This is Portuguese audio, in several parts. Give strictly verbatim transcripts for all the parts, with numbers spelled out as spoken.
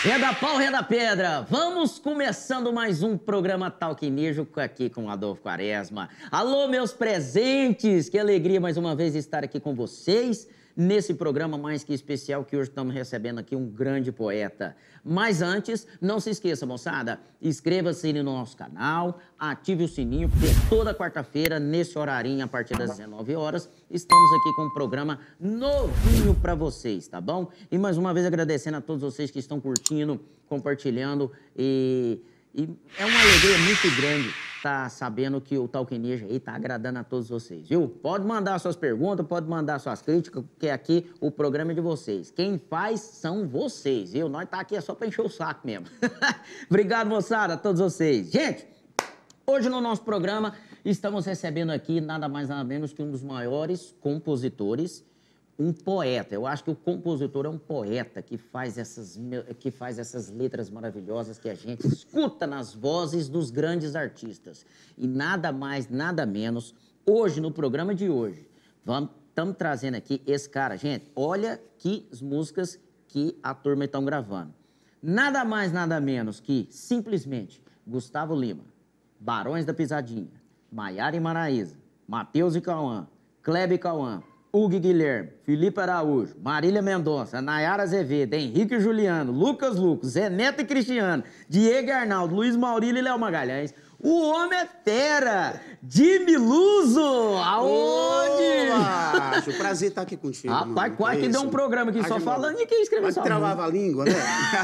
Reda pau, reda pedra. Vamos começando mais um programa Talquinejo aqui com Adolfo Quaresma. Alô, meus presentes! Que alegria mais uma vez estar aqui com vocês nesse programa mais que especial que hoje estamos recebendo aqui um grande poeta. Mas antes, não se esqueça, moçada, inscreva-se no nosso canal, ative o sininho, porque toda quarta-feira, nesse horarinho, a partir das dezenove horas, estamos aqui com um programa novinho para vocês, tá bom? E mais uma vez agradecendo a todos vocês que estão curtindo, compartilhando e, e é uma alegria muito grande tá sabendo que o Talquinejo aí tá agradando a todos vocês, viu? Pode mandar suas perguntas, pode mandar suas críticas, porque aqui o programa é de vocês. Quem faz são vocês, viu? Nós tá aqui é só pra encher o saco mesmo. Obrigado, moçada, a todos vocês. Gente, hoje no nosso programa estamos recebendo aqui nada mais nada menos que um dos maiores compositores, um poeta. Eu acho que o compositor é um poeta que faz essas, que faz essas letras maravilhosas que a gente escuta nas vozes dos grandes artistas. E nada mais, nada menos, hoje, no programa de hoje, estamos trazendo aqui esse cara. Gente, olha que as músicas que a turma está gravando. Nada mais, nada menos que, simplesmente, Gustavo Lima, Barões da Pisadinha, Maiara e Maraísa, Matheus e Cauã, Kleber e Cauã, Hugo Guilherme, Felipe Araújo, Marília Mendonça, Nayara Azevedo, Henrique Juliano, Lucas Lucas, Zé Neto e Cristiano, Diego Arnaldo, Luiz Maurílio e Léo Magalhães. O homem é fera! Jimmy Luso! Aonde? Acho um prazer estar aqui contigo. Rapaz, quase que deu um programa aqui Ai, só que falando de quem escreveu essa música. Travava a língua, né?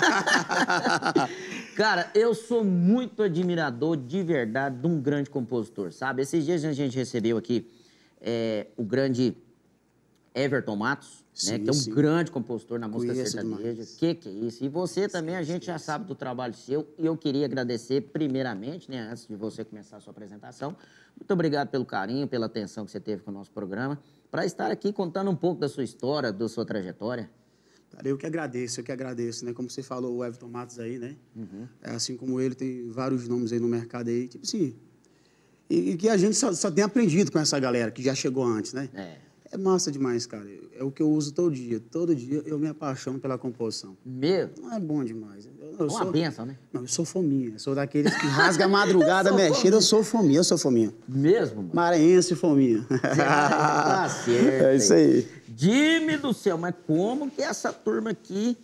Cara, eu sou muito admirador, de verdade, de um grande compositor, sabe? Esses dias a gente recebeu aqui é, o grande Everton Matos, sim, né, que é um sim. grande compositor na música Conheço sertaneja. demais. Que que é isso? E você também, a gente já sabe do trabalho seu. E eu queria agradecer primeiramente, né, antes de você começar a sua apresentação. Muito obrigado pelo carinho, pela atenção que você teve com o nosso programa, para estar aqui contando um pouco da sua história, da sua trajetória. Cara, eu que agradeço, eu que agradeço, né? Como você falou, o Everton Matos aí, né? Uhum. É, assim como ele, tem vários nomes aí no mercado aí, tipo assim. E, e que a gente só, só tem aprendido com essa galera que já chegou antes, né? É. É massa demais, cara. É o que eu uso todo dia. Todo dia eu me apaixono pela composição. Meu? Não é bom demais. Eu, eu Uma sou... benção, né? Não, eu sou fominha. Eu sou daqueles que rasga a madrugada mexendo. Eu sou fominha, eu sou fominha. Mesmo, mano? Maranhense fominha. Tá certo. É isso aí. Jimmy do céu, mas como que essa turma aqui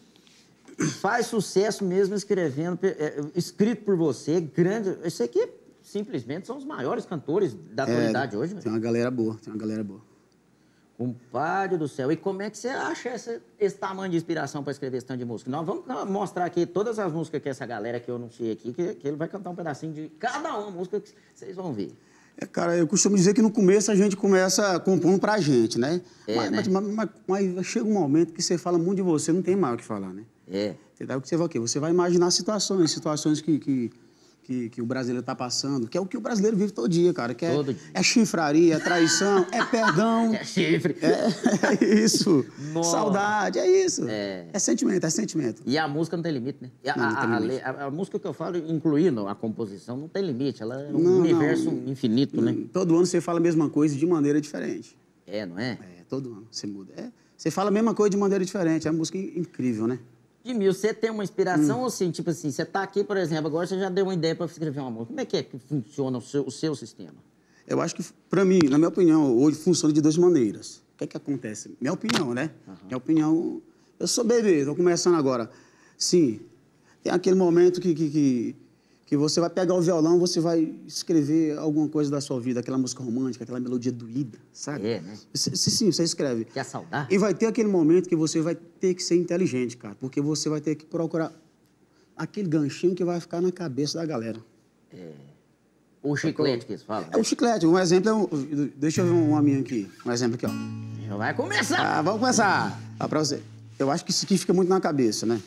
faz sucesso mesmo escrevendo, é, escrito por você, grande... Isso aqui simplesmente são os maiores cantores da atualidade é, hoje. Tem uma galera boa, tem uma galera boa. Compadre do céu. E como é que você acha essa, esse tamanho de inspiração para escrever esse tanto de música? Nós vamos mostrar aqui todas as músicas que essa galera que eu anunciei aqui, que, que ele vai cantar um pedacinho de cada uma música que vocês vão ver. É, cara, eu costumo dizer que no começo a gente começa compondo pra gente, né? É, mas, né? Mas, mas, mas chega um momento que você fala muito de você, não tem mais o que falar, né? É. Entendeu? Que você vai o quê? Você vai imaginar situações, situações que... que... Que, que o brasileiro está passando, que é o que o brasileiro vive todo dia, cara. Que é, todo dia. É chifraria, é traição, é perdão. É chifre. É, é isso. Nossa. Saudade, é isso. É. É sentimento, é sentimento. E a música não tem limite, né? A, Não, não tem a, limite. a, a, a música que eu falo, incluindo a composição, não tem limite. Ela é um Não, universo não. infinito, né? Todo ano você fala a mesma coisa de maneira diferente. É, não é? É, todo ano você muda. É, você fala a mesma coisa de maneira diferente. É uma música incrível, né? Jimmy, você tem uma inspiração Hum. ou assim, tipo assim, você tá aqui, por exemplo, agora você já deu uma ideia para escrever uma música. Como é que é que funciona o seu, o seu sistema? Eu acho que, para mim, na minha opinião, hoje funciona de duas maneiras. O que é que acontece? Minha opinião, né? Uhum. Minha opinião... Eu sou bebê, estou começando agora. Sim, tem aquele momento que, que, que, que você vai pegar o violão, você vai escrever alguma coisa da sua vida, aquela música romântica, aquela melodia doída, sabe? É, né? Sim, sim, você escreve. Que é saudade. E vai ter aquele momento que você vai ter que ser inteligente, cara, porque você vai ter que procurar aquele ganchinho que vai ficar na cabeça da galera. É. O chiclete que eles falam. É o chiclete. Um exemplo é... Um, deixa eu ver uma minha aqui. Um exemplo aqui, ó. Já vai começar. Ah, vamos começar. Ah, pra você. Eu acho que isso aqui fica muito na cabeça, né?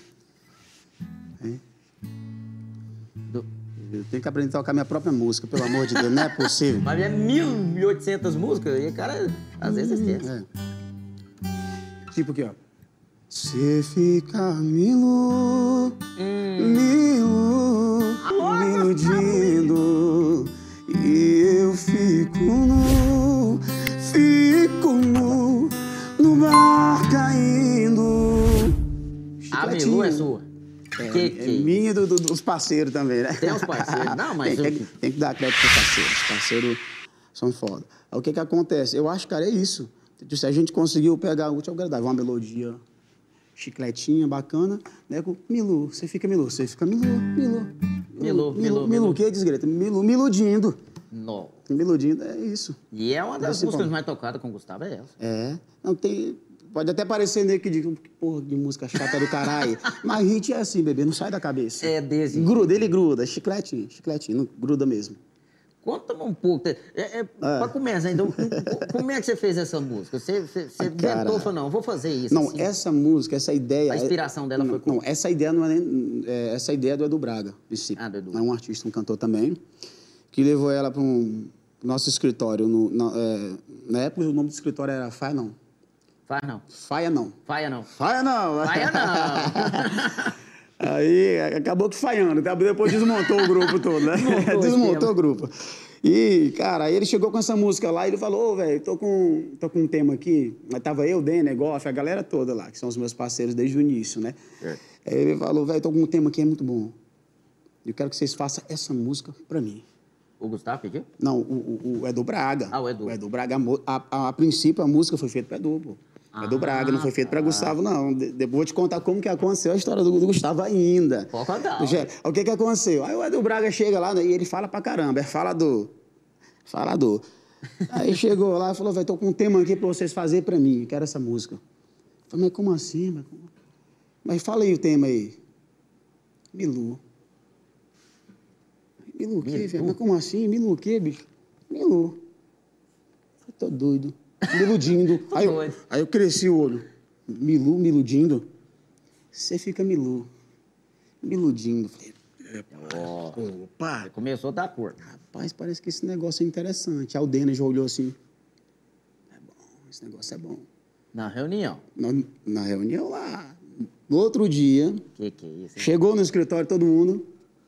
É. Do... Eu tenho que aprender a tocar minha própria música, pelo amor de Deus. Não é possível. Mas é mil e oitocentas músicas e, cara, às vezes esquece. É. Tipo aqui, ó. Você fica milo, hum. milo, me iludindo. E eu fico nu, fico nu, no mar caindo. A Milu é sua. É, que, é que minha e do, do, dos parceiros também, né? Tem os parceiros. Não, mas... tem, eu... tem, tem que dar crédito pros parceiros. Os parceiros são foda. Aí o que que acontece? Eu acho, cara, é isso. Se a gente conseguiu pegar o útil agradável, uma melodia chicletinha, bacana, né? Com Milu, você fica Milu, você fica Milu, Milu. Milu, Milu, Milu, o que, desgreta? Milu, Miludindo. Não. Miludindo, é isso. E é uma das Você músicas pode. mais tocadas com o Gustavo, é essa. É. Não tem... Pode até parecer meio que de porra de música chata do caralho. Mas hit é assim, bebê, não sai da cabeça. É desse. Gruda, ele gruda, chicletinho, chicletinho, não, gruda mesmo. Conta um pouco. É, é, Pra começar, então, como é que você fez essa música? Você, você, você Cara, inventou e falou, não, vou fazer isso. Não, assim. essa música, essa ideia... A inspiração dela não, foi como? Não, essa ideia não é nem... É, essa ideia é do Edu Braga, princípio. Ah, do Edu. É um artista, um cantor também, que levou ela para um nosso escritório. No, na, é, na época, o nome do escritório era Faia Não. Faz não. Faia Não. Faia não. Faia Não. Faia não. Aí acabou que falhando, depois desmontou o grupo todo, né? Desmontou, desmontou o grupo. E, cara, aí ele chegou com essa música lá e ele falou, ô, velho, tô com, tô com um tema aqui. Mas tava eu, Denner, Goff, a galera toda lá, que são os meus parceiros desde o início, né? É. Aí ele falou, velho, tô com um tema aqui, é muito bom. Eu quero que vocês façam essa música pra mim. O Gustavo pediu? Não, o, o, o Edu Braga. Ah, o Edu. O Edu Braga, a, a, a princípio, a música foi feita pro Edu, pô. Ah, Edu Braga, não foi feito tá. para Gustavo, não. De, depois vou te contar como que aconteceu a história do, do Gustavo ainda. Pode contar. O que que aconteceu? Aí o Edu Braga chega lá, né, e ele fala pra caramba, é falador. Falador. Aí chegou lá e falou, velho, tô com um tema aqui pra vocês fazerem pra mim, quero essa música. Eu falei, mas como assim? Mas, como... mas fala aí o tema aí. Milu. Milu o quê, velho? Mas como assim? Milu o quê, bicho? Milu. Eu tô doido. Me iludindo. aí, eu, aí eu cresci o olho. Milu, me iludindo. Você fica Milu. Me iludindo. Falei, oh, opa. Começou a dar cor. Rapaz, parece que esse negócio é interessante. Aí o Denner já olhou assim. É bom, esse negócio é bom. Na reunião? Na, na reunião lá. No outro dia, que que é isso, hein? Chegou no escritório todo mundo.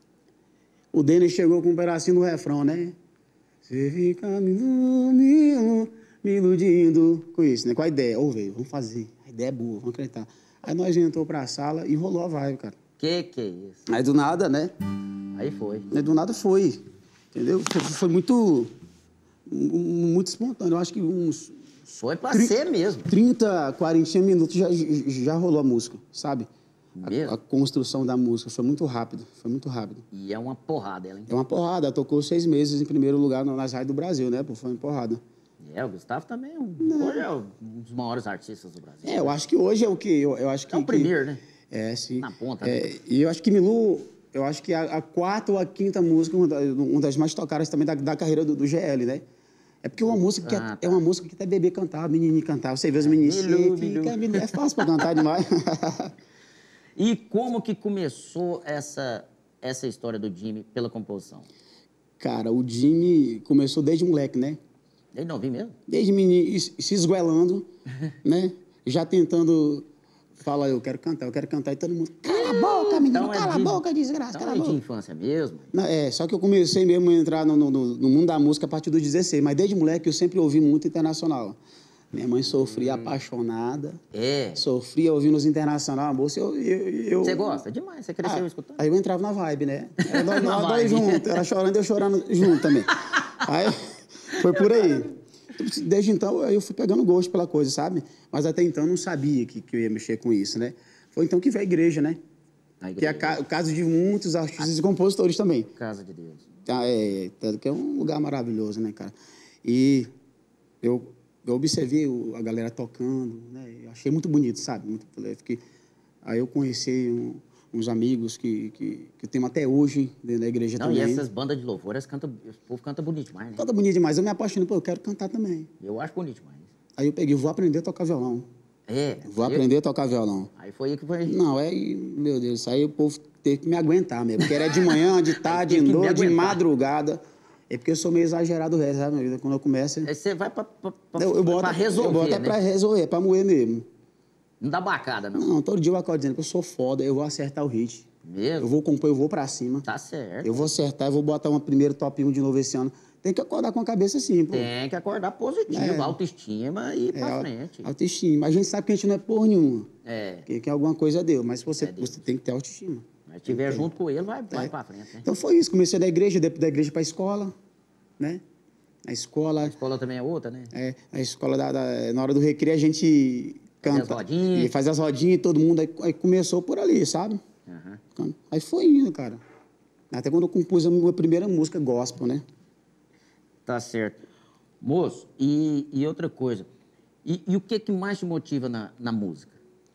O Denner chegou com um pedacinho do refrão, né? Você fica Milu, Milu. Me iludindo com isso, né? Com a ideia. Ô, velho, vamos fazer. A ideia é boa, vamos acreditar. Aí nós entrou pra sala e rolou a vibe, cara. Que que é isso? Aí do nada, né? Aí foi. Aí do nada foi. Entendeu? Foi, foi muito... Muito espontâneo. Eu acho que uns... Foi pra ser mesmo. trinta, quarenta minutos já, já rolou a música, sabe? Mesmo? A, a construção da música foi muito rápido. Foi muito rápido. E é uma porrada ela, hein? É uma porrada. Ela tocou seis meses em primeiro lugar nas rádios do Brasil, né? Pô, foi uma porrada. É, o Gustavo também é um, hoje é um dos maiores artistas do Brasil. É, eu acho que hoje é o quê? Eu, eu acho que, é o primeiro, né? É, sim. Na ponta. É, né? E eu acho que Milu, eu acho que a, a quarta ou a quinta música, uma, da, uma das mais tocadas também da, da carreira do, do G L, né? É porque é uma música que ah, é, tá. é uma música que até bebê cantava, menininho cantava. Você vê os meninos, Milu, fica, Milu. É fácil pra cantar demais. E como que começou essa, essa história do Jimmy pela composição? Cara, o Jimmy começou desde moleque, né? Desde novinho mesmo? Desde menino, se esguelando, né? Já tentando falar, eu quero cantar, eu quero cantar. E todo mundo, cala a boca, menino, então cala é de, a boca, desgraça, então cala a é boca. de infância mesmo? Não, é, só que eu comecei mesmo a entrar no, no, no mundo da música a partir dos dezesseis. Mas desde moleque eu sempre ouvi muito internacional. Minha mãe sofria hum. apaixonada. É? Sofria ouvindo os internacional, moça. Eu, eu, eu... Você gosta? Demais. Você cresceu ah, escutando? Aí eu entrava na vibe, né? Era nós, nós dois juntos. Ela chorando e eu chorando junto também. Aí foi por aí. Desde então eu fui pegando gosto pela coisa, sabe? Mas até então eu não sabia que, que eu ia mexer com isso, né? Foi então que veio a igreja, né? A igreja. Que é o caso de muitos artistas a... e compositores também. Casa de Deus. Ah, é, que é um lugar maravilhoso, né, cara? E eu... Eu observei a galera tocando, né? Eu achei muito bonito, sabe? Muito, eu fiquei... Aí eu conheci um, uns amigos que, que, que eu tenho até hoje dentro da igreja Não, também. E essas bandas de louvor, elas cantam, o povo canta bonito demais, né? Canta bonito demais. Eu me apaixonei, pô, eu quero cantar também. Eu acho bonito demais. Aí eu peguei, vou aprender a tocar violão. É? Vou eu... aprender a tocar violão. Aí foi aí que foi... Não, aí, meu Deus, aí o povo teve que me aguentar mesmo. Porque era de manhã, de tarde, de noite, de madrugada. É porque eu sou meio exagerado o resto, sabe, minha vida? Quando eu começo... Aí você vai pra, pra, pra, eu, eu boto, pra resolver, Eu boto né? é pra resolver, pra moer mesmo. Não dá bacada, não? Não, todo dia eu acordo dizendo que eu sou foda, eu vou acertar o hit. Mesmo? Eu vou compor, eu vou pra cima. Tá certo. Eu vou acertar, eu vou botar uma primeiro top um de novo esse ano. Tem que acordar com a cabeça assim, pô. Tem que acordar positivo, é. autoestima e ir pra é, frente. Autoestima. A gente sabe que a gente não é porra nenhuma. É. Que, que alguma coisa deu, mas você, é você tem que ter autoestima. Se estiver junto com ele, vai, vai É. pra frente, né? Então foi isso, comecei da igreja, depois da igreja para a escola, né? A escola, A escola também é outra, né? é, a escola da, da- na hora do recreio a gente Fazia canta as rodinhas. e faz as rodinhas e todo mundo, aí, aí começou por ali, sabe? Aham. Aí foi indo, cara. Até quando eu compus a minha primeira música gospel, né? Tá certo. Moço, e, e outra coisa, e, e o que que mais te motiva na, na música?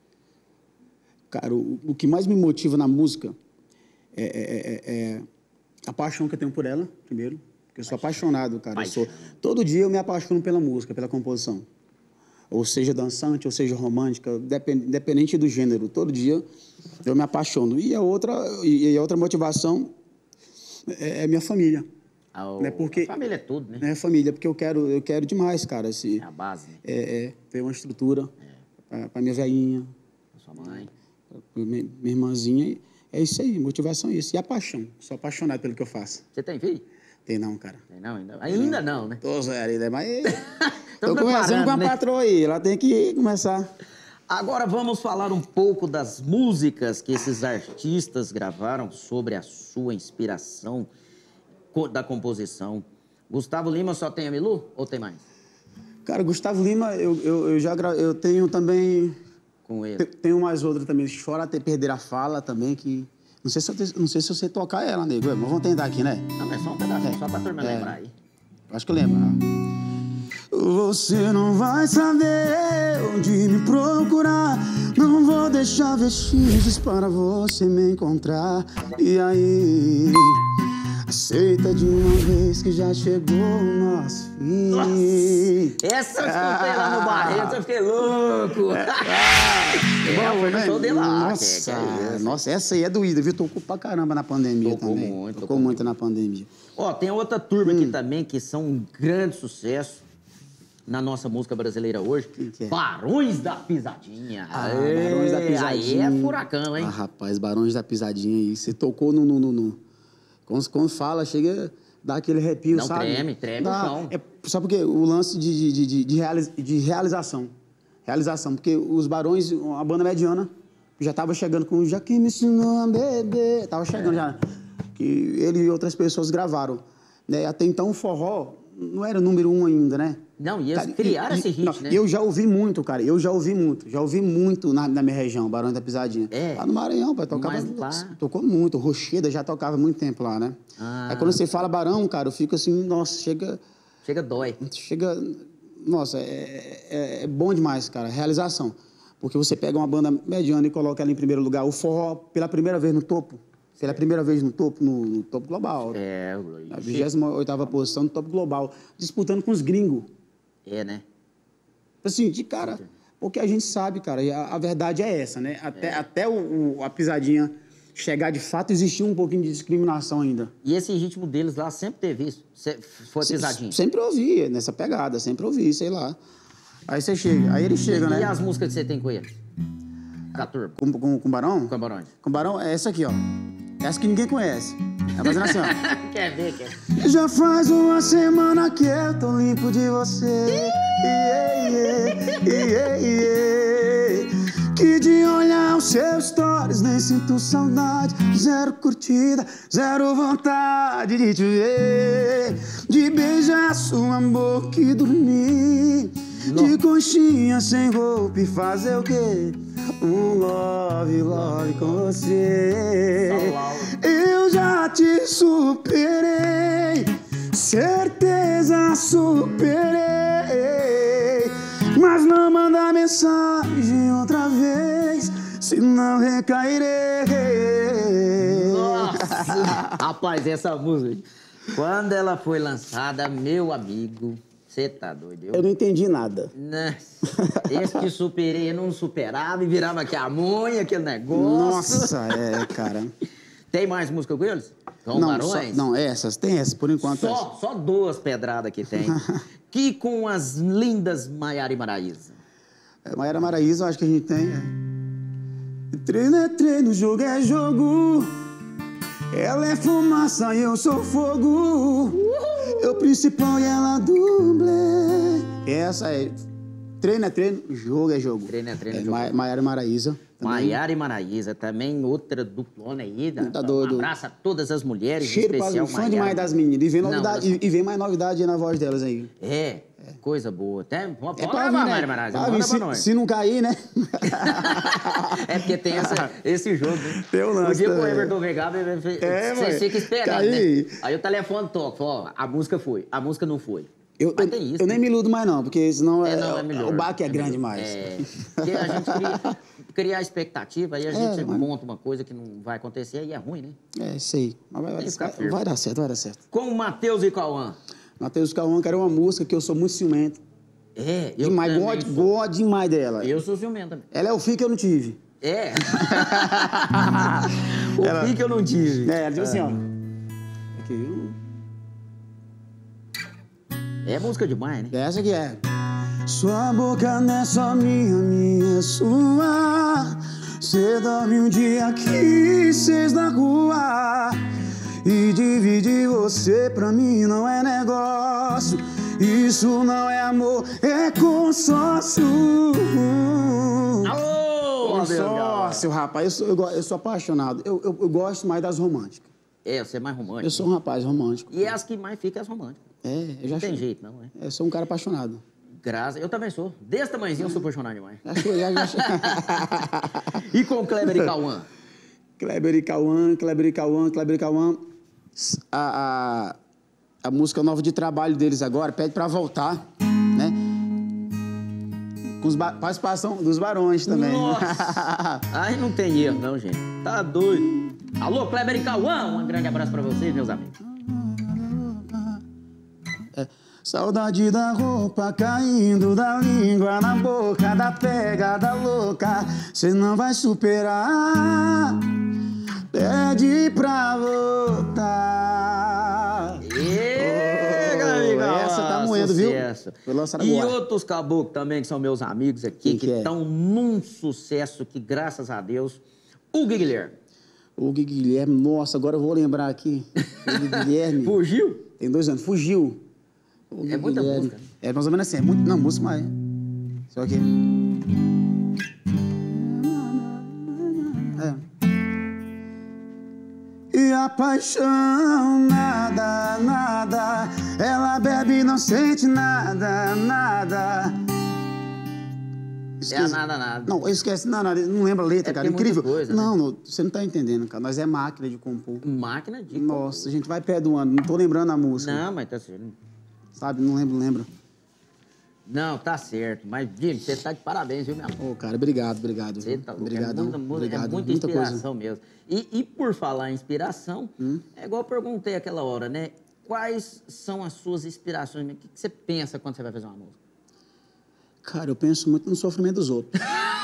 Cara, o, o que mais me motiva na música é, é- é- é a paixão que eu tenho por ela, primeiro. Porque eu sou apaixonado, cara. Eu sou, todo dia eu me apaixono pela música, pela composição. Ou seja dançante, ou seja romântica, depen- independente do gênero. Todo dia eu me apaixono. E a outra, e a outra motivação é, é minha família. A, o- Né, porque- a família é tudo, né? Né, família, porque eu quero, eu quero demais, cara, esse, É a base, né? é, é, ter uma estrutura para minha velhinha, A sua mãe. pra minha, minha irmãzinha. É isso aí, motivação é isso. E a paixão. Sou apaixonado pelo que eu faço. Você tem filho? Tem não, cara. Tem não? Ainda, ainda não, né? Tô zero ainda, mas... Tamo Tô conversando preparando, com a né? patroa aí, ela tem que começar. Agora vamos falar um pouco das músicas que esses artistas gravaram sobre a sua inspiração co- da composição. Gustavo Lima só tem a Milu ou tem mais? Cara, Gustavo Lima, eu, eu, eu já gra... eu tenho também... Com ele? te- Tenho mais outra também, Chora Até Perder a Fala também, que... Não sei se eu, te- não sei se eu sei tocar ela, nego, mas vamos tentar aqui, né? Não, é só um pedacinho, É. só pra turma É. lembrar aí. Acho que eu lembro. né? Você não vai saber onde me procurar. Não vou deixar vestígios para você me encontrar. E aí, aceita de uma vez que já chegou o nosso fim. Nossa, essa eu escutei lá no Barreto, eu fiquei louco. É, foi no né? show de lá. Nossa, que- que é isso. nossa, essa aí é doída, viu? Tocou pra caramba na pandemia Tocou também. muito, Tocou, tocou muito na pandemia. Ó, tem outra turma Hum. aqui também que são um grande sucesso na nossa música brasileira hoje. Quem que é? Barões da Pisadinha. Ah, Aê, Barões da Pisadinha. Aí é furacão, hein? Ah, rapaz, Barões da Pisadinha aí. Você tocou no... no, no, no... Quando, quando fala, chega a dar aquele arrepio, Não, sabe? treme, treme o Dá- chão. É, sabe por quê? O lance de, de, de, de, realiz- de realização. Realização. Porque os Barões, a banda mediana, já tava chegando com Já que me ensinou a beber. Tava chegando já. Que ele e outras pessoas gravaram. Né? Até então o forró não era número um ainda, né? Não, e eles Cara, criaram e- esse e- hit, não, né? Eu já ouvi muito, cara. Eu já ouvi muito. Já ouvi muito na, na minha região, Barões da Pisadinha. É. Lá no Maranhão, pai. Tocava, Mas lá- Tocou muito. Rocheda já tocava muito tempo lá, né? Ah. Aí quando você fala Barão, cara, eu fico assim, nossa, chega... Chega dói. Chega... Nossa, é, é, é bom demais, cara. Realização. Porque você pega uma banda mediana e coloca ela em primeiro lugar. O forró, pela primeira vez no topo. Pela primeira vez no topo, no, no topo global. É, A vigésima oitava posição no topo global. Disputando com os gringos. é, né? Assim, de cara, porque a gente sabe, cara, e a, a verdade é essa, né? Até, até o, o- a pisadinha chegar de fato, existia um pouquinho de discriminação ainda. E esse ritmo deles lá sempre teve isso. Se- Foi Se- pesadinho. Sempre ouvi nessa pegada, sempre ouvi, sei lá. Aí você chega, aí ele chega, E né? as músicas que você tem com ele? Da turma. Com, com, com o Barão? Com a Barões. Com o Barão é essa aqui, ó. Essa que ninguém conhece. Tá fazendo assim, ó. Quer ver, quer ver? Já faz uma semana que eu tô limpo de você. Yeah, yeah, yeah, yeah. Que de olhar os seus stories nem sinto saudade. Zero curtida, zero vontade de te ver. De beijar sua boca e dormir. De conchinha sem roupa e fazer o quê? Um love, love com você. Eu já te superei, certeza superei. Mas não manda mensagem outra vez, senão recairei. Nossa! Rapaz, essa música, quando ela foi lançada, meu amigo, você tá doido? Eu não entendi nada. Nossa, esse que superei, eu não superava e virava aqui a munha, aquele negócio. Nossa, é, cara. Tem mais música com eles? Com Não, só, Barões? não, essas, tem essas, por enquanto. essas. Só, só duas pedradas que tem. Que com as lindas Maiara e Maraísa. É, Maiara Maraísa, eu acho que a gente tem. É. Treino é treino, jogo é jogo. Ela é fumaça e eu sou fogo. Eu principal e ela dublê. Essa é. Treino é treino, jogo é jogo. Treino é treino, é, jogo. Ma Maiara e Maraísa. Maiara e Maraísa, também outra duplona aí. Da, Tá doido. Um abraço a todas as mulheres, Cheiro em especial pra fã Maiara. demais das meninas. E vem, Não, novidade, elas- e, e vem mais novidade aí na voz delas aí. É, coisa boa. Até, pode É gravar, pra vir, Maiara né? e Maraísa, Pra manda vir, pra se, nós. se não cair, né? É porque tem essa, esse jogo, né? Tem o lance O dia que o também. Everton Vegaba, É, você mãe. fica esperando, Caí. né? Aí o telefone toca, fala, ó, a música foi, a música não foi. Eu, Mas eu, tem isso, eu né? nem me iludo mais não, porque senão É, é, não, é melhor. o baque é, É grande melhor. demais. É, porque a gente cria, cria a expectativa, aí a gente mas- monta uma coisa que não vai acontecer, aí é ruim, né? É, isso aí. Mas vai, Tem que ficar vai, firme. vai dar certo, vai dar certo. Com o Matheus e Cauã. Matheus Cauã, que era uma música que eu sou muito ciumento. É, eu Demais, também gosto, sou. gosto demais dela. Eu sou ciumento também. Ela é o filho que eu não tive. É. o Ela- fim que eu não tive. É, ela disse assim, ó. Aqui, hum, É música demais, né? essa que é. Sua boca não é só minha, minha é sua. Cê dorme um dia aqui, seis na rua. E dividir você pra mim não é negócio. Isso não é amor, é consórcio. Alô, Consórcio, rapaz. Eu sou, eu, go- eu sou apaixonado. Eu, eu, eu gosto mais das românticas. É, você é mais romântico. Eu sou um rapaz romântico. E as que mais ficam é as românticas. É, eu já Não tem achei- jeito, não, é? Eu sou um cara apaixonado. Graças. Eu também sou. Desse tamanhozinho eu sou apaixonado demais. Já achei, já, já achei. E com Kleber e Cauã? Kleber e Cauã, Kleber e Cauã, Kleber e Cauã. A, a, a música nova de trabalho deles agora pede pra voltar, né? Com os ba- participação dos Barões também. Nossa! Aí não tem erro, não, gente. Tá doido. Alô, Kleber e Cauã, um grande abraço pra vocês, meus amigos. É. Saudade da roupa caindo da língua na boca, da pegada louca, cê não vai superar. Pede pra voltar. Ê, Oh, Kleber e Cauã, essa tá moendo, viu? sucesso. Foi lançada E agora. outros caboclos também, que são meus amigos aqui, Quem que que é? estão num sucesso que, graças a Deus, o Guilherme. O Gui Guilherme, nossa, agora eu vou lembrar aqui. O Gui Guilherme. Fugiu? Tem dois anos, fugiu. O Gui É muita Guilherme. música, né? É mais ou menos assim, é muito, não, música mais. Só que. É. E a paixão, nada, nada. Ela bebe e não sente nada, nada. É a nada, nada. Não, esquece, não, não, não lembra a letra, É cara. porque é muita Incrível. coisa, né? não, não, você não tá entendendo, cara. Nós é máquina de compor. Máquina de... Nossa, a gente vai perdoando. Não tô lembrando a música. Não, mas tá certo. Sabe? Não lembro, lembro. Não, tá certo. Mas, Jimmy, você tá de parabéns, viu, meu amor? Ô, cara, obrigado, obrigado. Você tá louco. Obrigadão, É muita, muita, obrigado. é muita Muita inspiração coisa. mesmo. E, e por falar em inspiração, Hum? é igual eu perguntei aquela hora, né? Quais são as suas inspirações? O que, que você pensa quando você vai fazer uma música? Cara, eu penso muito no sofrimento dos outros.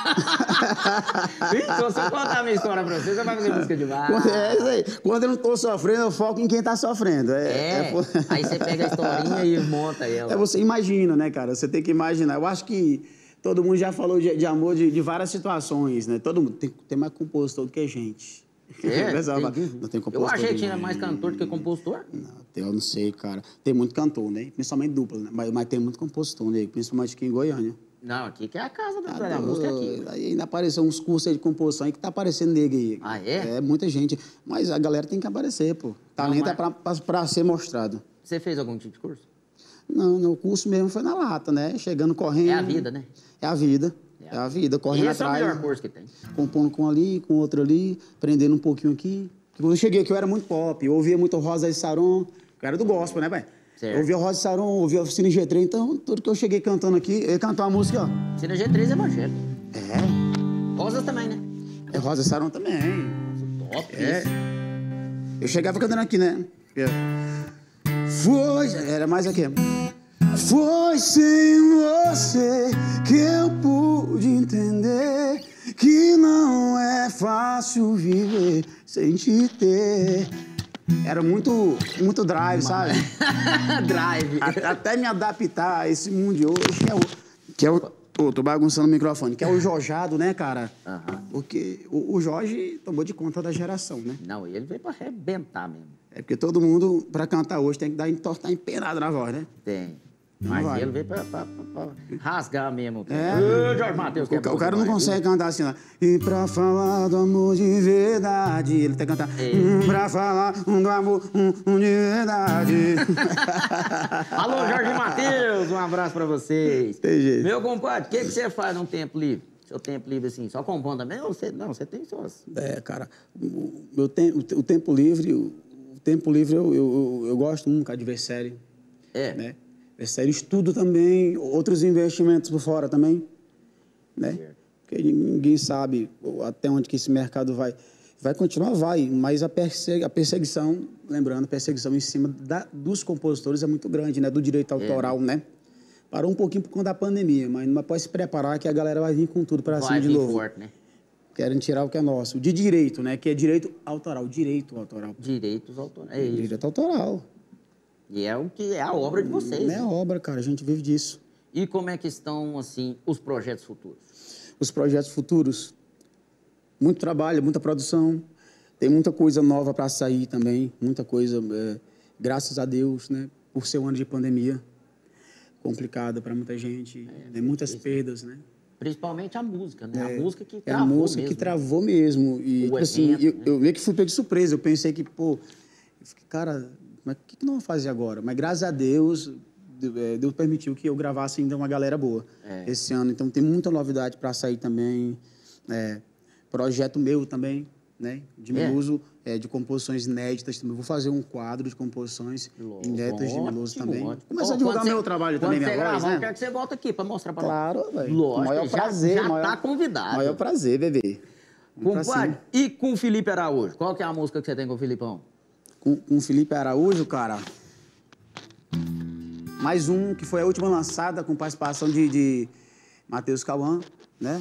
Então, se eu contar a minha história pra você, você vai fazer música de bar. Quando- É isso aí. Quando eu não tô sofrendo, eu foco em quem tá sofrendo. É, É, é- aí você pega a historinha e monta ela. É, você imagina, né, cara? Você tem que imaginar. Eu acho que todo mundo já falou de, de amor de, de várias situações, né? Todo mundo tem, tem mais compositor do que gente. É, O pessoal fala, entendi. não tem Eu compositor. achei que tinha demais. mais cantor do que compositor. Não, eu não sei, cara. Tem muito cantor, né? Principalmente dupla, né? Mas, mas tem muito compositor, né? Principalmente aqui em Goiânia. Não, aqui que é a casa da, Tá da música aqui. doido. Aí ainda apareceu uns cursos aí de composição aí que tá aparecendo nele aí. Ah, é? É, muita gente. Mas a galera tem que aparecer, pô. Talento mas- é pra, pra, pra ser mostrado. Você fez algum tipo de curso? Não, no curso mesmo foi na lata, né? Chegando correndo. É a vida, né? É a vida. É a vida, correndo Esse é o atrás. melhor curso que tem. Compondo com um ali, com outro ali, aprendendo um pouquinho aqui. Quando eu cheguei aqui, eu era muito pop. Eu ouvia muito Rosa e Saron. Eu era do gospel, né, pai? Certo. Eu ouvia Rosa e Saron, ouvia Oficina G três. Então, tudo que eu cheguei cantando aqui, eu ia cantar uma música, ó. Cena G três é evangélico. É. Rosas também, né? É Rosa e Saron também. Top É. isso. Eu chegava cantando aqui, né? Foi. Era mais aqui. Foi sem você que eu pude entender que não é fácil viver sem te ter. Era muito, muito drive, sabe? Drive. A- Até me adaptar a esse mundo de hoje, que é o. Que é o Pô, tô bagunçando o microfone, que é o Jorjado, né, cara? Aham. Porque o, o Jorge tomou de conta da geração, né? Não, ele veio pra arrebentar mesmo. É porque todo mundo, pra cantar hoje, tem que dar entortar empenado na voz, né? Tem. Mas vai. ele veio pra, pra, pra, pra rasgar mesmo. É. Ô, Jorge Matheus, que O, é ca- bom o cara não demais, consegue cantar assim, ó. E pra falar do amor de verdade. Ele tem que cantar. É. Hum, pra falar do amor hum, hum, de verdade. Alô, Jorge Matheus, um abraço pra vocês. Tem jeito. Meu compadre, o que, que você faz no tempo livre? Seu tempo livre, assim, só compondo também? Ou você, não, você tem suas... É, cara, o, meu tem, o, o tempo livre, o, o tempo livre eu, eu, eu, eu gosto muito de ver série. É. Né? Ver série, estudo também, outros investimentos por fora também, né? Porque ninguém sabe até onde que esse mercado vai. Vai continuar, vai, mas a, persegui a perseguição, lembrando, a perseguição em cima da, dos compositores é muito grande, né? Do direito autoral, é. né? Parou um pouquinho por conta da pandemia, mas não pode se preparar que a galera vai vir com tudo para cima de novo. Forte, né? Querem tirar o que é nosso. De direito, né? Que é direito autoral, direito autoral. Direitos autorais. É isso. Direito autoral. E é o que é a obra de vocês. Não é a obra, cara, a gente vive disso. E como é que estão, assim, os projetos futuros? Os projetos futuros, muito trabalho, muita produção, tem muita coisa nova para sair também, muita coisa, é, graças a Deus, né? Por ser um ano de pandemia, complicada para muita gente, é, né? Muitas perdas, né? Principalmente a música, né? É, a música que é travou a música mesmo. que travou mesmo. E, tipo assim, evento, eu, né? eu meio que fui pego de surpresa, eu pensei que, pô, eu fiquei, cara, mas o que, que nós vamos fazer agora? Mas graças a Deus, Deus permitiu que eu gravasse ainda uma galera boa é. esse ano. Então tem muita novidade para sair também. É, projeto meu também, né? De é. Miluso, é, de composições inéditas também. Vou fazer um quadro de composições Lógico, inéditas de Miluso também. Ótimo. Começar a divulgar meu você, trabalho também, minha voz, gravar, né? Eu quero que você volte aqui para mostrar para nós. Claro, velho. Lógico, maior já, prazer. Já maior, tá convidado. Maior prazer, bebê. Compadre, e com o Felipe Araújo? Qual que é a música que você tem com o Filipão? Com, com o Felipe Araújo, cara, mais um que foi a última lançada com participação de, de Matheus Cauã, né?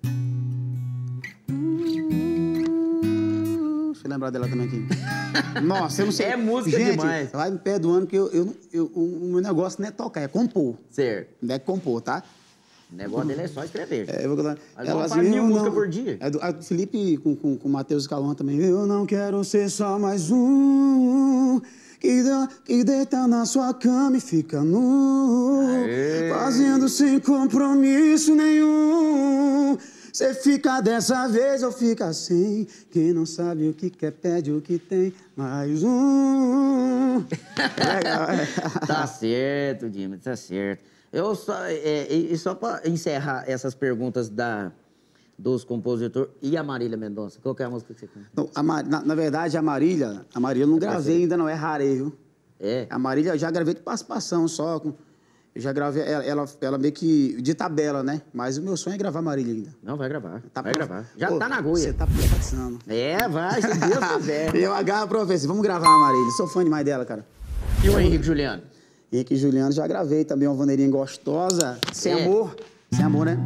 Deixa eu lembrar dela também aqui. Nossa, eu não sei. É música Gente, demais. vai me perdoando que eu, eu, eu, o meu negócio não é tocar, é compor. Certo. Não é compor, tá? O negócio dele é só escrever. É, eu vou cantar. Mas ela assim, mil músicas por dia. É do, a do Felipe com, com, com o Matheus Cauã também. Eu não quero ser só mais um que, dá, que deita na sua cama e fica nu, Aê. fazendo sem compromisso nenhum. Você fica dessa vez ou fica assim. Quem não sabe o que quer pede o que tem. Mais um. Legal, é. Tá certo, Dima, tá certo. Eu só, é, e só para encerrar essas perguntas da, dos compositores, e a Marília Mendonça? Qual que é a música que você canta? Não, a, na, na verdade, a Marília, a Marília eu não é gravei parceiro. ainda, não, é rarei, viu? É? A Marília eu já gravei de participação só, com, eu já gravei, ela, ela, ela meio que de tabela, né? Mas o meu sonho é gravar a Marília ainda. Não, vai gravar, tá vai pro... gravar. Já Pô, tá na agulha. Você tá profetizando. É, vai, se Deus quiser. Eu agarro pra você, vamos gravar a Marília, sou fã demais dela, cara. E o Henrique Juliano? Henrique e Juliano já gravei também uma vandeirinha gostosa. Sem é. amor. Sem amor, né?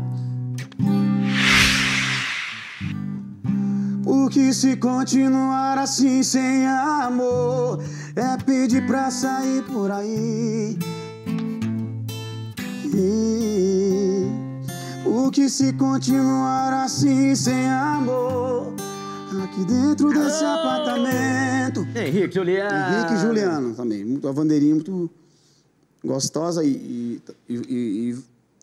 Porque se continuar assim sem amor, é pedir pra sair por aí. Porque se continuar assim sem amor, aqui dentro desse Alô! apartamento. Henrique Juliano. Henrique e Juliano também. Uma vandeirinha muito gostosa e, e, e, e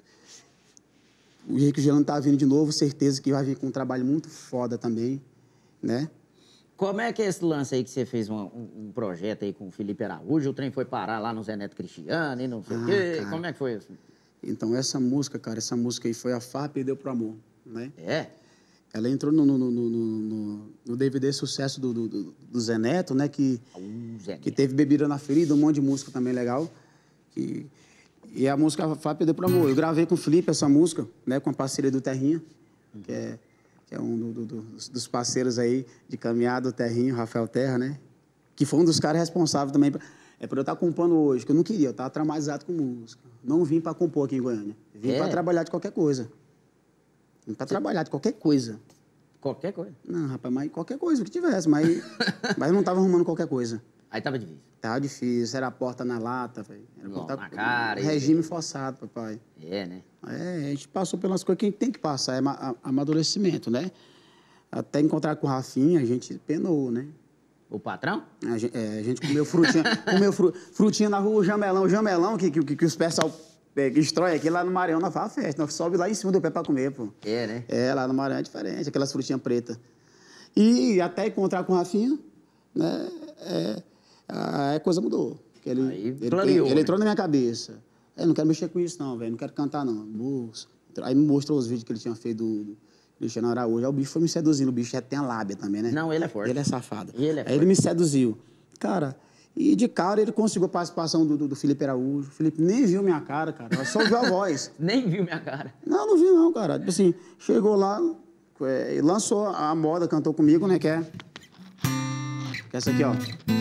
o Henrique Juliano tá vindo de novo, certeza que vai vir com um trabalho muito foda também, né? Como é que é esse lance aí que você fez um, um, um projeto aí com o Felipe Araújo, o trem foi parar lá no Zé Neto Cristiano e não sei ah, o quê, cara. Como é que foi isso? Então, essa música, cara, essa música aí foi A Farra Perdeu Pro Amor, né? É? Ela entrou no, no, no, no, no D V D Sucesso do, do, do Zé Neto, né? Que, uh, Zé que teve Bebida na Ferida, um monte de música também legal. Que, e a música A Farra Perdeu Pro Amor. Eu gravei com o Felipe essa música, né? Com a parceria do Terrinha, uhum. que, é, que é um do, do, do, dos parceiros aí de caminhada, o Terrinho, Rafael Terra, né? Que foi um dos caras responsáveis também pra, é por eu estar compondo hoje, que eu não queria, eu estava traumatizado com música. Não vim para compor aqui em Goiânia. Vim é. para trabalhar de qualquer coisa. Vim para trabalhar de qualquer coisa. Qualquer coisa? Não, rapaz, mas qualquer coisa que tivesse, mas, mas não estava arrumando qualquer coisa. Aí tava difícil? Tava difícil, era a porta na lata, velho. Era Não, porta, na cara. Regime e... forçado, papai. É, né? É, a gente passou pelas coisas que a gente tem que passar, é amadurecimento, né? Até encontrar com o Rafinha, a gente penou, né? O patrão? A gente, é, a gente comeu frutinha, comeu fru, frutinha na rua, o jamelão, o jamelão que, que, que os pessoal é, destrói aqui lá no Maranhão, nós faz festa, nós sobe lá em cima do pé pra comer, pô. É, né? É, lá no Maranhão é diferente, aquelas frutinhas pretas. E até encontrar com o Rafinha, né, é, a, a coisa mudou. Que ele, Aí ele, clareou, ele, ele né? entrou na minha cabeça. Eu não quero mexer com isso não, velho, não quero cantar não. Moço. Aí me mostrou os vídeos que ele tinha feito do, do Cristiano Araújo. Aí o bicho foi me seduzindo, o bicho já tem a lábia também, né? Não, ele é forte. Ele é safado. E ele é Aí ele me seduziu. Cara, e de cara ele conseguiu a participação do, do, do Felipe Araújo. O Felipe nem viu minha cara, cara, só ouviu a voz. Nem viu minha cara. Não, não viu não, cara. Tipo assim, chegou lá, é, lançou a moda, cantou comigo, né, que é... Que é essa aqui, ó.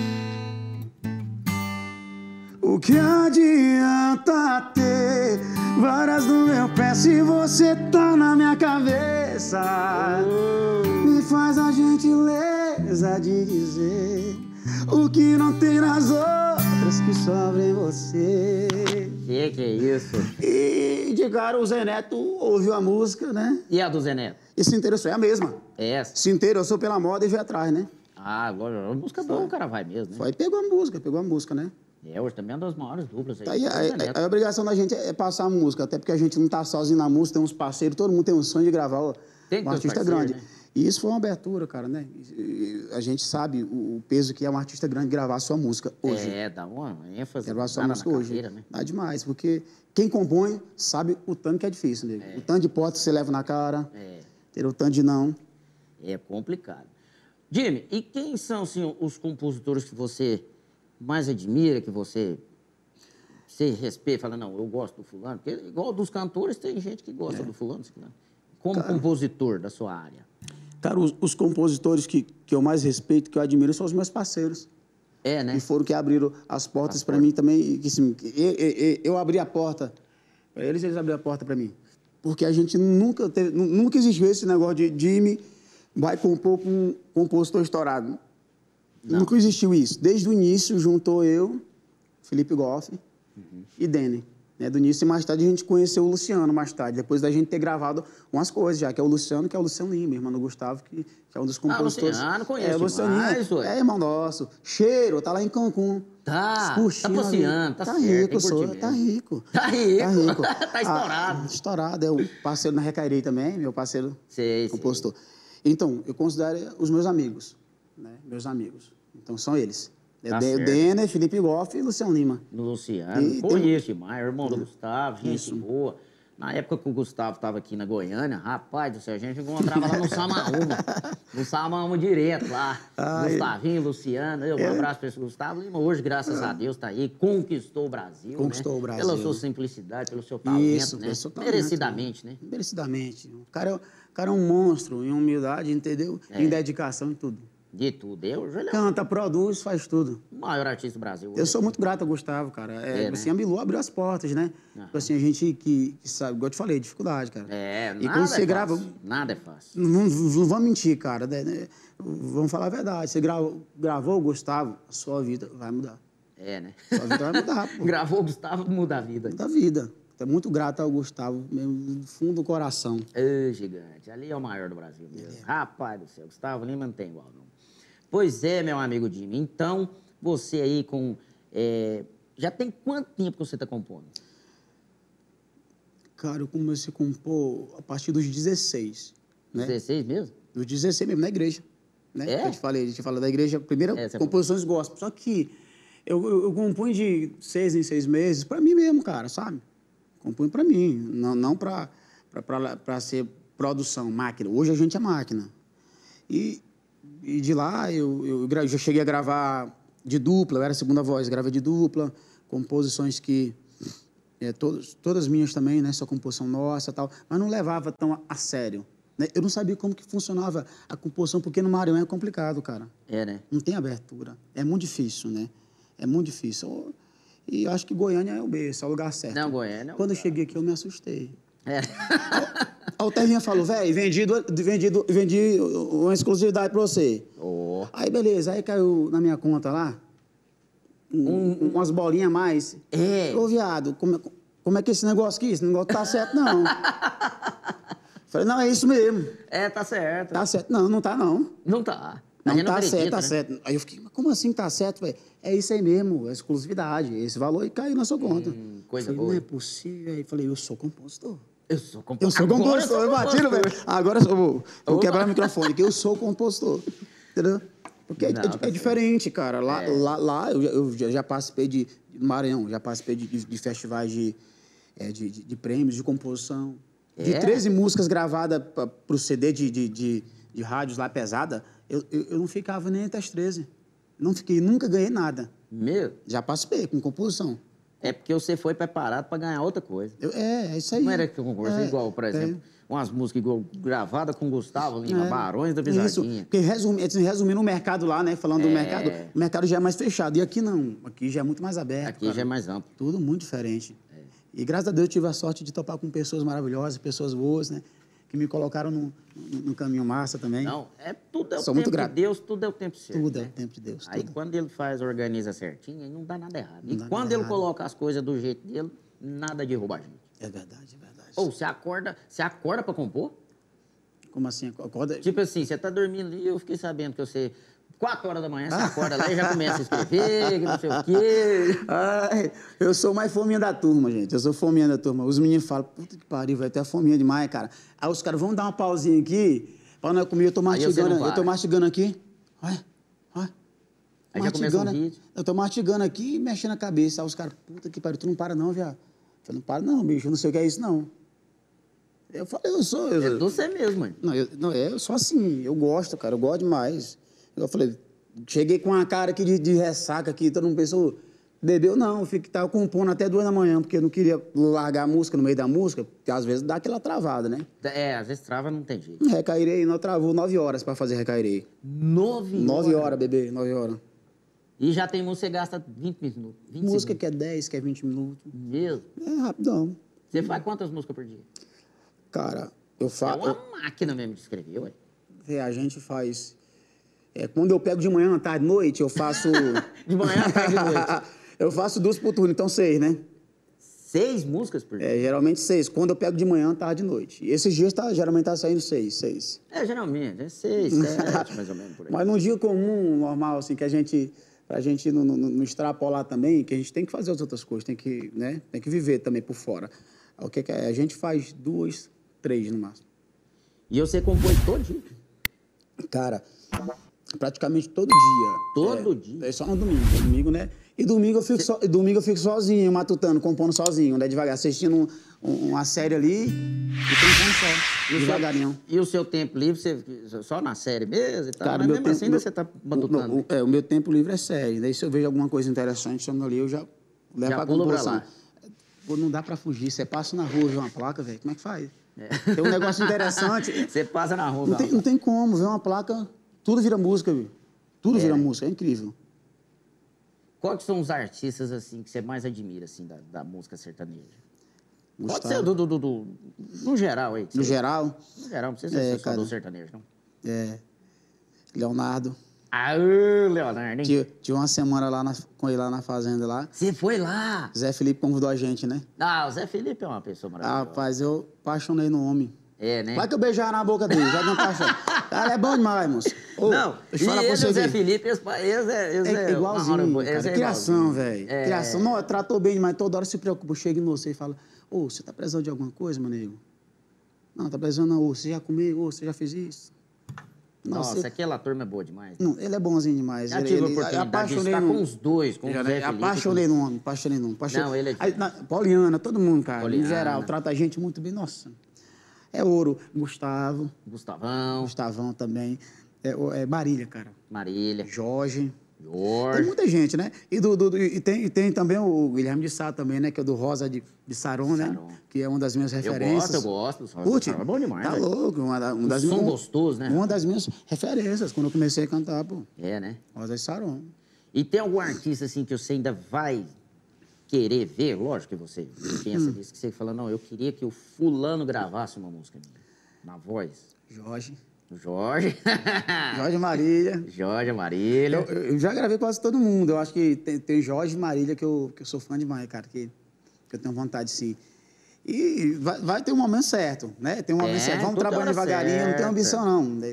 O que adianta ter varas no meu pé se você tá na minha cabeça? Me faz a gentileza de dizer o que não tem nas outras que sobra em você. Que que é isso? E de cara o Zé Neto ouviu a música, né? E a do Zé Neto? E se interessou, é a mesma. É essa? Se interessou pela moda e veio atrás, né? Ah, agora a música boa, o cara vai mesmo, né? Foi, pegou a música, pegou a música, né? É, hoje também é uma das maiores duplas aí. Tá aí, o Zé a, Neto. a, a obrigação da gente é passar a música, até porque a gente não tá sozinho na música, tem uns parceiros, todo mundo tem um sonho de gravar ó, Tem que um ter os artista parceiros, grande. né? E isso foi uma abertura, cara, né? E- e a gente sabe o, o peso que é um artista grande gravar a sua música hoje. É, dá uma ênfase Gravar a sua na música hoje. carreira, né? Dá demais, porque quem compõe sabe o tanto que é difícil, nego. O tanto de porta que você leva na cara, É, entendeu? O tanto de não. é complicado. Jimmy, e quem são, assim, os compositores que você mais admira, que você, você respeita, fala, não, eu gosto do fulano? Porque, igual dos cantores, tem gente que gosta do fulano, fulano. Como compositor da sua área. Cara, os, os compositores que, que eu mais respeito, que eu admiro, são os meus parceiros. É, né? E foram que abriram as portas para mim também. e Que, assim, que eu, eu, eu abri a porta para eles, eles abriram a porta para mim. Porque a gente nunca teve, nu- nunca existiu esse negócio de Jimmy vai compor com um compositor estourado. Nunca existiu isso. Desde o início, juntou eu, Felipe Goff e Dene. Né? Do início e mais tarde a gente conheceu o Luciano mais tarde, depois da gente ter gravado umas coisas já, que é o Luciano, que é o Luciano Lima, irmão do Gustavo, que, que é um dos compositores. Luciano, conheço é, o Lucianinho, demais, ué. é irmão nosso. Cheiro, tá lá em Cancún. Tá, Curtindo tá ali. passeando, tá tá certo, tem rico, que sou, curtir tá mesmo. rico. Tá rico, Tá rico. tá estourado. Ah, estourado, é o parceiro na Recairei também, meu parceiro Sei, compositor. Então, eu considero os meus amigos, né? Meus amigos. Então, são eles. É Tá De- certo. Denner, Felipe Goff e Luciano Lima. No Luciano, E tem- conheço demais, irmão do Gustavo, gente boa. Na época que o Gustavo estava aqui na Goiânia, rapaz do céu, a gente encontrava lá no Samaúma. No Samaúma direto lá. Ah, Gustavinho, Luciano, eu, um É. abraço para esse Gustavo Lima. Hoje, graças a Deus, tá aí, conquistou o Brasil. Conquistou né? o Brasil. Pela sua simplicidade, pelo seu talento, Isso, né? pelo seu talento, Merecidamente, né? Merecidamente. O cara, é- o cara é um monstro em humildade, entendeu? É. Em dedicação, em tudo. De tudo. Eu, hoje ele é Canta, produz, faz tudo. o maior artista do Brasil. Eu sou muito grato ao Gustavo, cara. É, É, né? assim, a Milu abriu as portas, né? Tipo assim, a gente que, que sabe, igual eu te falei, dificuldade, cara. É, E nada quando você é grava, fácil. Nada é fácil. Não, não, não vamos mentir, cara. Né? né? Vamos falar a verdade. Você gravou, gravou o Gustavo, a sua vida vai mudar. É, né? Sua vida vai mudar, pô. Gravou o Gustavo, muda a vida. Muda a vida. Tô muito grato ao Gustavo, mesmo do fundo do coração. Ô, gigante. Ali é o maior do Brasil mesmo. Rapaz do céu, Gustavo Lima não tem igual, não. Pois é, meu amigo Jimmy. Então, você aí com... é, já tem quanto tempo que você está compondo? Cara, eu comecei a compor a partir dos dezesseis, né? dezesseis mesmo? Dos dezesseis mesmo, na igreja. Né? É? Eu te falei, a gente fala da igreja, primeira É, você composições gospel. Só que eu, eu, eu compunho de seis em seis meses pra mim mesmo, cara, sabe? Compunho pra mim, não, não pra, pra, pra, pra ser produção, máquina. Hoje a gente é máquina. E, e de lá eu, eu, gra- já cheguei a gravar de dupla, eu era segunda voz, gravei de dupla, composições que... É, todas, todas minhas também, né? Só composição nossa e tal. Mas não levava tão a, a sério. Né? Eu não sabia como que funcionava a composição, porque no Maranhão é complicado, cara. É, né? Não tem abertura. É muito difícil, né? É muito difícil. E eu acho que Goiânia é o berço, é o lugar certo. Não, Goiânia é o Quando eu lugar. cheguei aqui, eu me assustei. É. A Altervinha falou, velho, vendi, du- vendi, du- vendi uma exclusividade pra você. Oh. Aí, beleza. Aí caiu na minha conta lá um- umas bolinhas a mais. É. Ô, viado, como, é- como é que esse negócio aqui? Esse negócio tá certo, não. Falei, não, é isso mesmo. É, tá certo. Tá certo. Não, não tá, não. Não tá. A Não, gente não tá certo, acredita, tá né? certo. Aí eu fiquei, mas como assim tá certo, velho? É isso aí mesmo, é exclusividade. Esse valor aí caiu na sua conta. Hum, coisa eu falei, boa. não é possível. Aí eu falei, eu sou compositor. Eu sou compositor. Eu sou Agora compositor, eu sou bati, velho. compositor. Agora eu sou, vou, vou Opa. quebrar o microfone, que eu sou compositor. Entendeu? Porque é, Não, é- tá é certo. diferente, cara. Lá, É. lá, lá eu, já- eu já, já participei de, de Maranhão, já participei de, de, de festivais de, é, de, de, de prêmios, de composição. De É? treze músicas gravadas para o C D de, de, de, de rádios lá pesada, eu, eu, eu não ficava nem entre as treze. Não fiquei, nunca ganhei nada. Meu, Já participei com composição. é porque você foi preparado para ganhar outra coisa. Eu- é, é isso aí. Não era que eu concordo, É, igual, por é. exemplo, umas músicas igual gravadas com Gustavo Lima, É. Barões da Isso, Pisadinha. porque resumi, assim, resumindo o mercado lá, né? Falando do É. mercado, o mercado já é mais fechado. E aqui não, aqui já é muito mais aberto. Aqui cara. já é mais amplo. Tudo muito diferente. E graças a Deus eu tive a sorte de topar com pessoas maravilhosas, pessoas boas, né? Que me colocaram no, no, no caminho massa também. Não, é tudo é o Sou muito tempo de grato. Deus, tudo é o tempo certo. Tudo é né? o tempo de Deus. Aí tudo. quando ele faz, organiza certinho, aí não dá nada errado. Não E dá quando nada ele errado. coloca as coisas do jeito dele, nada derruba a gente. É verdade, é verdade. Ou você acorda, você acorda pra compor? Como assim? Acorda... Tipo assim, você tá dormindo ali, eu fiquei sabendo que você, quatro horas da manhã, você acorda lá e já começa a escrever, que não sei o quê. Ai, eu sou mais fominha da turma, gente. Eu sou fominha da turma. Os meninos falam, puta que pariu, vai ter fominha demais, cara. Aí os caras, vamos dar uma pausinha aqui, pra nós comer. Eu tô Aí você mastigando, não eu tô para. mastigando aqui. Olha, olha. Aí já começa um Mastigando, vídeo. eu tô mastigando aqui e mexendo a cabeça. Aí os caras, puta que pariu, tu não para não, viado. Eu falei, não para não, bicho, eu não sei o que é isso, não. Eu falei, eu sou... Eu, É você mesmo, mano. Não, eu, não, eu sou assim, eu gosto, cara, eu gosto demais. Eu falei, cheguei com uma cara aqui de, de ressaca aqui, todo mundo pensou, bebeu? Não, eu fiquei, tava compondo até duas da manhã, porque eu não queria largar a música no meio da música, porque às vezes dá aquela travada, né? É, às vezes trava, não tem jeito. Recairei, nós travou nove horas pra fazer recairei. Nove, Nove horas, bebê, nove horas. E já tem música que você gasta vinte minutos. vinte Música segundos. que é dez, que é vinte minutos. Mesmo? É rapidão. Você faz quantas músicas por dia? Cara, eu É faço... uma máquina mesmo de escrever, ué. É, a gente faz... É, quando eu pego de manhã, à tarde, noite, eu faço... De manhã, à tarde e noite. Eu faço duas por turno, então seis, né? Seis músicas por dia? É, geralmente seis. Quando eu pego de manhã, tarde e noite. E esses dias tá, geralmente tá saindo seis, seis. É, geralmente, é seis, sete, mais ou menos por aí. Mas num dia comum, normal, assim, que a gente... Pra gente não, não, não extrapolar também, que a gente tem que fazer as outras coisas, tem que, né? Tem que viver também por fora. O que que é? A gente faz duas, três no máximo. E você compôs todo dia? Cara, praticamente todo dia. Todo É, dia? É só no domingo. Domingo, né? E domingo eu fico, so, domingo eu fico sozinho, matutando, compondo sozinho, né? Devagar, assistindo um- um- uma série ali e compondo só, E o devagarinho. seu- E o seu tempo livre, você só na série mesmo e tal? Cara, Mas meu mesmo tempo, assim, ainda meu- você tá o- batutando. o- é, o meu tempo livre é sério. Daí se eu vejo alguma coisa interessante estando ali, eu já levo Já pra pula pra composição. lá. Pô, não dá pra fugir. Você passa na rua, vê uma placa, velho, como é que faz? Tem um negócio interessante. Você passa na rua. Não tem, não tem como, ver uma placa, tudo vira música, viu? Tudo É, vira né? música, é incrível. Quais são os artistas, assim, que você mais admira, assim, da, da música sertaneja? Pode Gustavo. ser do, do, do, do- no geral aí. que No você- geral, No geral, não precisa É, ser só cara. do sertanejo, não. é, Leonardo. Ah, ô, Leonardo, hein? Tive, tive uma semana lá na- com ele lá na fazenda lá. Você foi lá? Zé Felipe convidou a gente, né? Ah, o Zé Felipe é uma pessoa Ah, maravilhosa. rapaz, eu apaixonei no homem. É, né? Vai que eu beijar na boca dele, já não paixão. Cara, é bom demais, moço. Ô, Não, deixa e eu falar ele pra e você o Zé aqui. Felipe, eles, eles, é- eles É, é igualzinho, uma hora- eles cara. é Criação, igualzinho. velho. É. Criação. Não, tratou bem demais. Toda hora se preocupa. Chega em você e fala, ô, você tá precisando de alguma coisa, meu nego? Não, tá precisando não. Ô, você já comeu? Ô, você já fez isso? Nossa, você- aquela turma é boa demais. Não, ele é bonzinho demais. Já ele, tive a ele- oportunidade de apaixonei estar no- com os dois, com o Já, Zé né? Felipe. Apaixonei no homem, apaixonei no homem. apaixonei- Não, ele é Aí, na- Poliana, todo mundo, cara. Poliana. Em geral, trata a gente muito bem. Nossa, é ouro. Gustavo, com Gustavão, Gustavão também. É, o- é Marília, cara. Marília, Jorge. Tem Jorge. muita gente, né? E, do, do- do- e tem, e tem também o Guilherme de Sá também, né? Que é do Rosa de, de Saron, né? Saron. Que é uma das minhas Eu referências. gosto, eu gosto. Só- Curte? É bom demais, Tá velho. louco. Uma, da- uma das som minhas, gostoso, né? Uma das minhas referências, quando eu comecei a cantar, pô. É, né? Rosa de Saron. E tem algum artista, assim, que você ainda vai querer ver? Lógico que você Hum. pensa nisso, que você fala, não, eu queria que o fulano gravasse uma música minha. Na voz. Jorge. O Jorge. Jorge Marília. Jorge, Marília. Eu, eu- eu já gravei quase todo mundo. Eu acho que tem, tem Jorge e Marília que eu, que eu sou fã demais, cara. Que, que eu tenho vontade, sim. E vai, vai ter um momento certo, né? Tem um momento É, certo. Vamos tudo trabalhando hora devagarinho. Eu não tenho certa. ambição, não. né?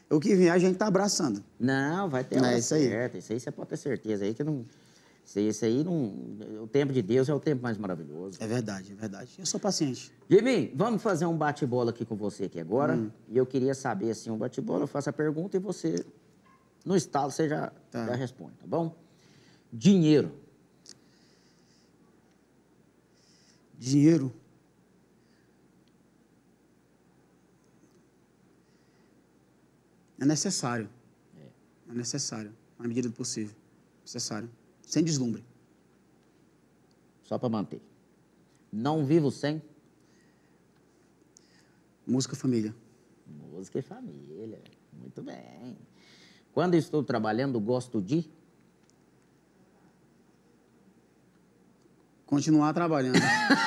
O que vier, a gente tá abraçando. Não, vai ter Não, hora é isso aí. certa. Isso aí você pode ter certeza aí que não... Isso aí, isso aí não... O tempo de Deus é o tempo mais maravilhoso. É verdade, é verdade. Eu sou paciente. Jimmy, vamos fazer um bate-bola aqui com você aqui agora. Hum. E eu queria saber, assim, um bate-bola, eu faço a pergunta e você, no estalo, você já, Tá. já responde, tá bom? Dinheiro. Dinheiro. É necessário. É. É necessário, na medida do possível. Necessário. Sem deslumbre. Só para manter. Não vivo sem Música, família. música e família. Muito bem. Quando estou trabalhando, gosto de... Continuar trabalhando.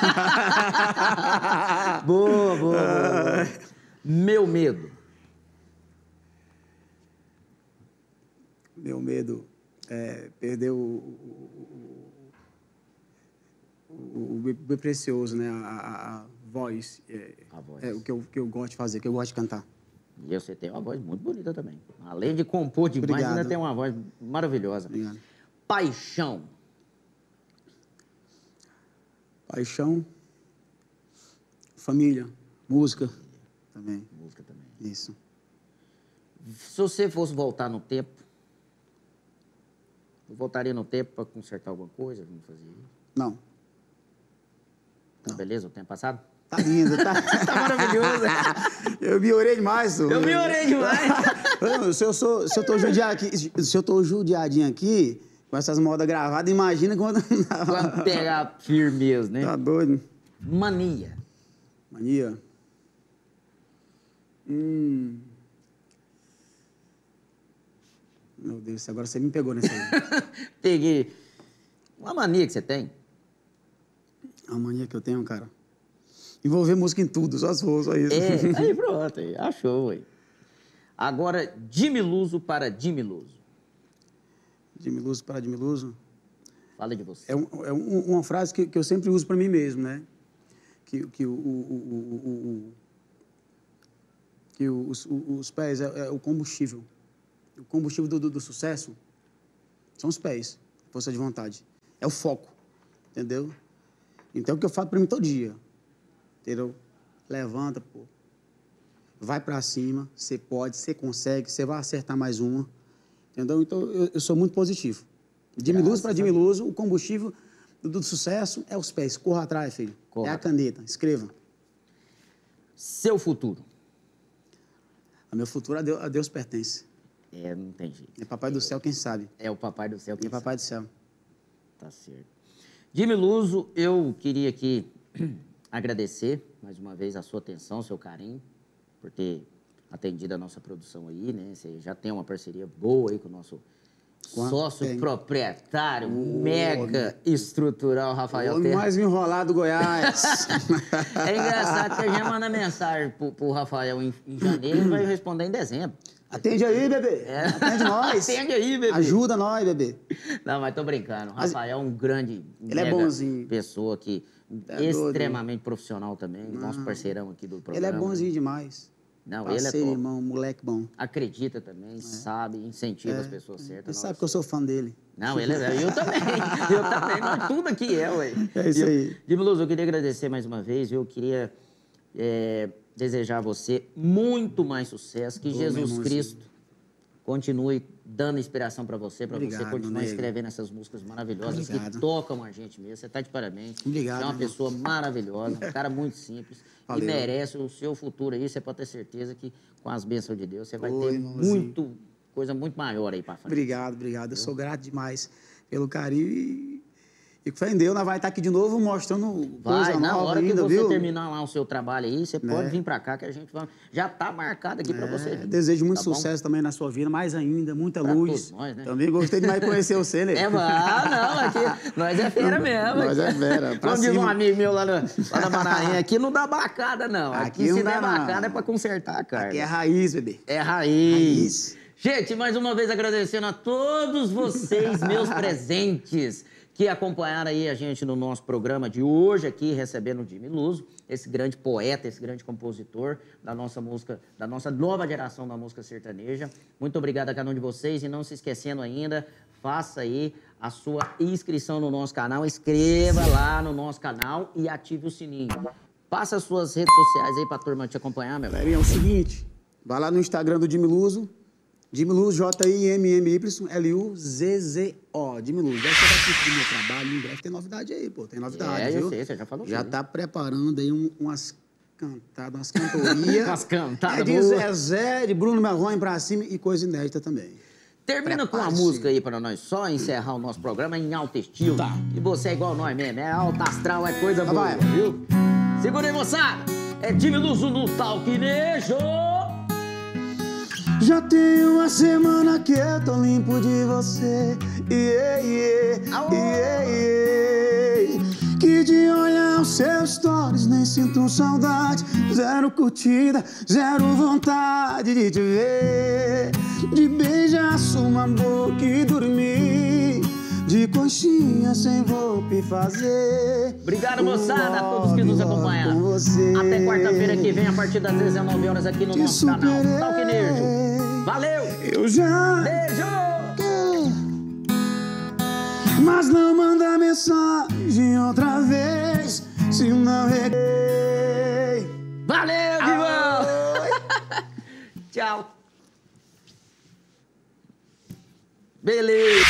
Boa, boa, boa, boa. Meu medo. Meu medo é perder o, o, o, o bem precioso, né? A, a, a voz. É, A voz. É o que eu, que eu gosto de fazer, que eu gosto de cantar. E você tem uma voz muito bonita também. Além de compor demais, Obrigado. ainda tem uma voz maravilhosa. Obrigado. Paixão. Paixão, família, música também. Música também. Isso. Se você fosse voltar no tempo, eu voltaria no tempo para consertar alguma coisa? Vamos fazer isso? Não. Tá Não. beleza o tempo passado? Tá lindo, tá, tá maravilhoso. Eu me orei demais, senhor. Eu me orei demais. Se eu, sou, se eu tô judiado aqui, se eu tô judiadinho aqui, com essas modas gravadas, imagina quando... Quando pegar firmeza, né? Tá doido. Mania. Mania. Hum. Meu Deus, agora você me pegou nessa aí. Peguei. Uma mania que você tem? A mania que eu tenho, cara. Envolver música em tudo, só se for, só isso. É, aí pronto, aí, achou, aí. Agora, Dimiluso para Dimiluso. Dimiluso para Dimiluso. Fala de você. É, um, é um, uma frase que, que eu sempre uso para mim mesmo, né? Que, que, o, o, o, o, o, que os, os pés é, é o combustível. O combustível do, do, do sucesso são os pés, força de vontade. É o foco, entendeu? Então, é o que eu falo para mim todo dia, entendeu? Levanta, pô. Vai para cima, você pode, você consegue, você vai acertar mais uma, entendeu? Então, eu, eu sou muito positivo. Dimiluso para Dimiluso, o combustível do, do sucesso é os pés. Corra atrás, filho. Corra. É a caneta, escreva. Seu futuro. O meu futuro a Deus, a Deus pertence. É, não tem jeito. É papai do céu quem sabe. É o papai do céu que É papai do céu. Tá certo. Dimiluso, eu queria aqui agradecer mais uma vez a sua atenção, seu carinho, por ter atendido a nossa produção aí, né? Você já tem uma parceria boa aí com o nosso Quanto sócio tem? proprietário, mega estrutural, Rafael O homem Terra. mais enrolado do Goiás. É engraçado que a gente manda mensagem pro, pro Rafael em, em janeiro e vai responder em dezembro. Atende aí, bebê. É. Atende nós. Atende aí, bebê. Ajuda nós, bebê. Não, mas tô brincando. O Rafael é um grande Ele é mega bonzinho. pessoa aqui, É extremamente profissional também, nosso parceirão aqui do Ele programa. é bonzinho demais. Não, ele é Parceiro, top. irmão, moleque bom. Acredita também, sabe, incentiva as pessoas certas. Ele sabe que eu sou fã dele. Não, ele é. Eu também. Eu também. Nós tudo aqui é, ué. É isso aí. Dimiluso, eu queria agradecer mais uma vez. Eu queria é, desejar a você muito mais sucesso. Que Ô, meu Jesus irmãozinho. Cristo continue dando inspiração para você, para você Obrigado, continuar meu nego. escrevendo essas músicas maravilhosas Obrigado. que tocam a gente mesmo. Você está de parabéns. Obrigado, Você é uma meu irmão. pessoa maravilhosa, um cara muito simples. Valeu. E merece o seu futuro aí. Você pode ter certeza que com as bênçãos de Deus você vai Ô, ter irmãozinho. muito, coisa muito maior aí para frente. Obrigado, obrigado. Eu sou grato demais pelo carinho e, e com fé em Deus, nós vai estar aqui de novo mostrando Vai, coisa na nova hora ainda, que você viu? terminar lá o seu trabalho aí, você pode Né? vir pra cá que a gente vai... Já tá marcado aqui pra você. É, vir, desejo muito tá bom? sucesso também na sua vida, mais ainda, muita Pra luz. todos nós, né? Também gostei demais de conhecer você, né? É, ah, não, aqui, nós é fera mesmo. Nós é fera, pra Como diz um cima. amigo meu lá, no, lá na Maranhão, aqui não dá bacada, não. Aqui, Aqui se não der dá, não. bacada é pra consertar a carga. Aqui é raiz, bebê. É raiz. Raiz. Gente, mais uma vez agradecendo a todos vocês, meus presentes, que acompanharam aí a gente no nosso programa de hoje aqui, recebendo o Jimmy Luso, esse grande poeta, esse grande compositor da nossa música, da nossa nova geração da música sertaneja. Muito obrigado a cada um de vocês e não se esquecendo ainda, faça aí a sua inscrição no nosso canal, inscreva lá no nosso canal e ative o sininho. Passa as suas redes sociais aí pra turma te acompanhar, meu velho. É o seguinte, vai lá no Instagram do Jimmy Luso, Jimmy Luso, J I M M Y L U Z Z O, Jimmy Luso. Deve ser assistir meu trabalho, em breve tem novidade aí, pô, tem novidade, É, viu? eu sei, você já falou. Já tudo. tá preparando aí um, umas cantadas, umas cantorias. Umas cantadas É de boas. Zezé, de Bruno Marrone pra cima e coisa inédita também. Termina com a Prepare-se. música aí pra nós só encerrar o nosso programa em alto estilo. Tá. E você é igual nós mesmo, é alto astral, é coisa Tá, boa, vai. viu? Segura aí, moçada. É Jimmy Luso no Talquinejo. Já tem uma semana que eu tô limpo de você. Yeah, yeah, Aô! yeah, yeah. Que de olhar os seus stories nem sinto saudade. Zero curtida, zero vontade de te ver. De beijar sua boca e dormir. De conchinha sem roupa e fazer. Obrigado, moçada, a todos que nos acompanharam. Com você. Até quarta-feira que vem, a partir das dezenove horas, aqui no Te nosso canal superei. Talquinejo. Valeu! Eu já. Beijo! Mas não manda mensagem outra vez, se não reguei. Valeu, Guivão! Tchau! Beleza!